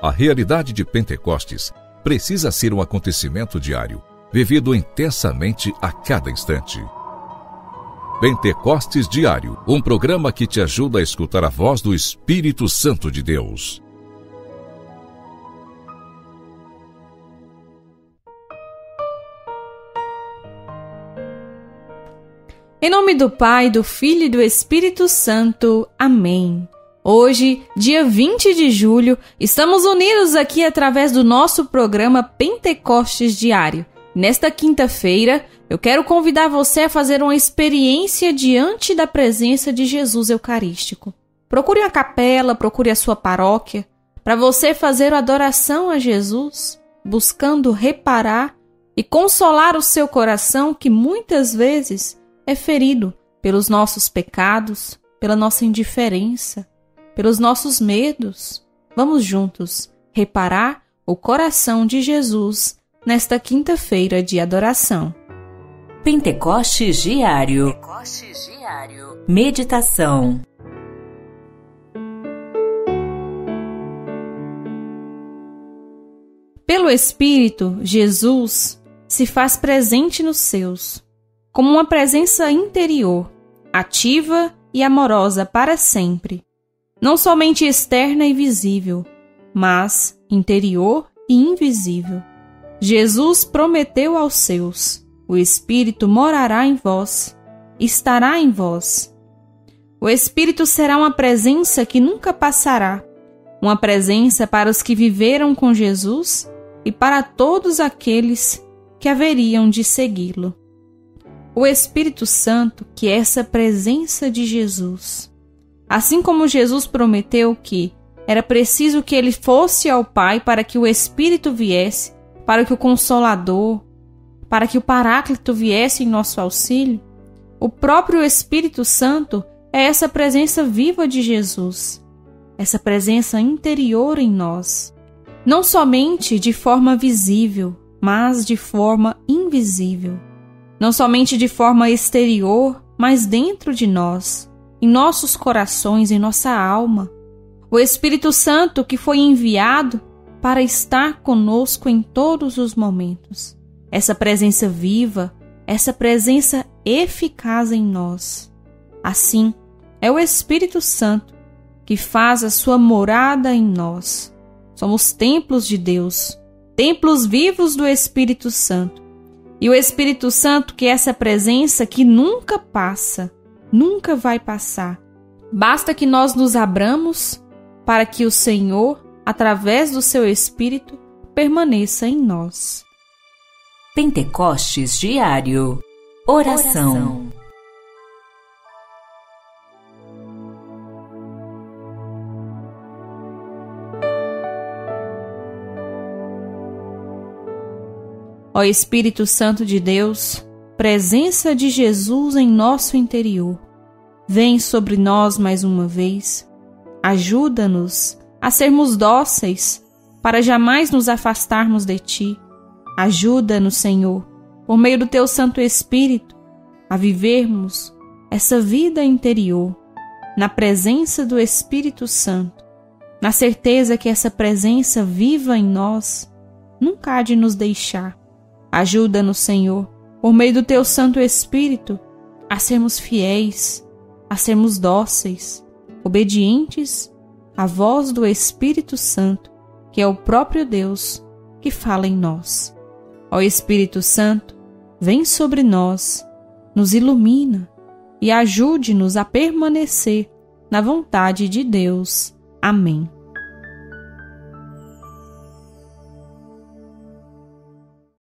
A realidade de Pentecostes precisa ser um acontecimento diário, vivido intensamente a cada instante. Pentecostes Diário, um programa que te ajuda a escutar a voz do Espírito Santo de Deus. Em nome do Pai, do Filho e do Espírito Santo. Amém. Hoje, dia 20 de julho, estamos unidos aqui através do nosso programa Pentecostes Diário. Nesta quinta-feira, eu quero convidar você a fazer uma experiência diante da presença de Jesus Eucarístico. Procure uma capela, procure a sua paróquia, para você fazer a adoração a Jesus, buscando reparar e consolar o seu coração que muitas vezes é ferido pelos nossos pecados, pela nossa indiferença, pelos nossos medos. Vamos juntos reparar o coração de Jesus nesta quinta-feira de adoração. Pentecostes Diário. Meditação. Pelo Espírito, Jesus se faz presente nos seus, como uma presença interior, ativa e amorosa para sempre. Não somente externa e visível, mas interior e invisível. Jesus prometeu aos seus: o Espírito morará em vós, estará em vós. O Espírito será uma presença que nunca passará, uma presença para os que viveram com Jesus e para todos aqueles que haveriam de segui-lo. O Espírito Santo, que é essa presença de Jesus. Assim como Jesus prometeu que era preciso que ele fosse ao Pai para que o Espírito viesse, para que o Consolador, para que o Paráclito viesse em nosso auxílio, o próprio Espírito Santo é essa presença viva de Jesus, essa presença interior em nós, não somente de forma visível, mas de forma invisível, não somente de forma exterior, mas dentro de nós, em nossos corações, em nossa alma. O Espírito Santo que foi enviado para estar conosco em todos os momentos. Essa presença viva, essa presença eficaz em nós. Assim, é o Espírito Santo que faz a sua morada em nós. Somos templos de Deus, templos vivos do Espírito Santo. E o Espírito Santo, que é essa presença que nunca passa, nunca vai passar. Basta que nós nos abramos para que o Senhor, através do seu Espírito, permaneça em nós. Pentecostes Diário. Oração. Ó Espírito Santo de Deus, presença de Jesus em nosso interior, vem sobre nós mais uma vez. Ajuda-nos a sermos dóceis para jamais nos afastarmos de Ti. Ajuda-nos, Senhor, por meio do Teu Santo Espírito, a vivermos essa vida interior, na presença do Espírito Santo, na certeza que essa presença viva em nós nunca há de nos deixar. Ajuda-nos, Senhor, por meio do Teu Santo Espírito, a sermos fiéis, a sermos dóceis, obedientes à voz do Espírito Santo, que é o próprio Deus que fala em nós. Ó Espírito Santo, vem sobre nós, nos ilumina e ajude-nos a permanecer na vontade de Deus. Amém.